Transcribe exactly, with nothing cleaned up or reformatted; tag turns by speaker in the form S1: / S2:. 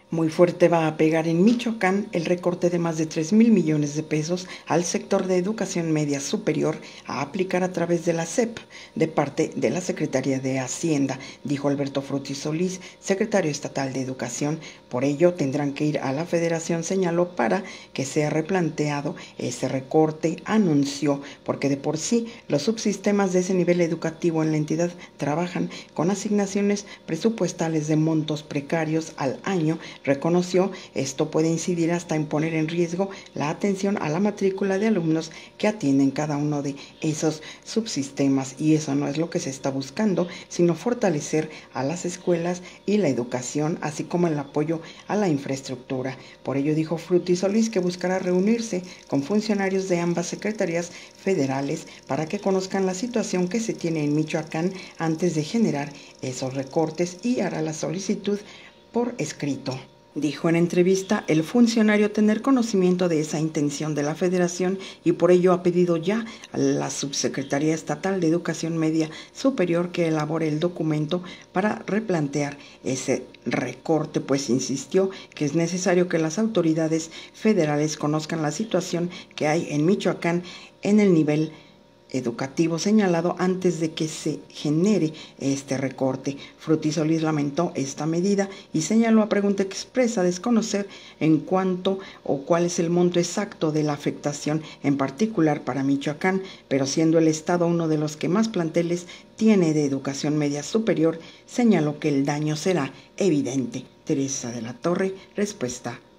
S1: Muy fuerte va a pegar en Michoacán el recorte de más de tres mil millones de pesos al sector de educación media superior a aplicar a través de la S E P de parte de la Secretaría de Hacienda, dijo Alberto Frutti Solís, secretario estatal de Educación. Por ello tendrán que ir a la Federación, señaló, para que sea replanteado ese recorte, anunció, porque de por sí los subsistemas de ese nivel educativo en la entidad trabajan con asignaciones presupuestales de montos precarios al año. Reconoció, esto puede incidir hasta en poner en riesgo la atención a la matrícula de alumnos que atienden cada uno de esos subsistemas, y eso no es lo que se está buscando, sino fortalecer a las escuelas y la educación, así como el apoyo a la infraestructura. Por ello dijo Frutti Solís que buscará reunirse con funcionarios de ambas secretarías federales para que conozcan la situación que se tiene en Michoacán antes de generar esos recortes, y hará la solicitud por escrito. Dijo en entrevista el funcionario tener conocimiento de esa intención de la Federación y por ello ha pedido ya a la Subsecretaría Estatal de Educación Media Superior que elabore el documento para replantear ese recorte, pues insistió que es necesario que las autoridades federales conozcan la situación que hay en Michoacán en el nivel educativo señalado antes de que se genere este recorte. Frutti Solís lamentó esta medida y señaló a pregunta expresa desconocer en cuánto o cuál es el monto exacto de la afectación en particular para Michoacán, pero siendo el estado uno de los que más planteles tiene de educación media superior, señaló que el daño será evidente. Teresa de la Torre, respuesta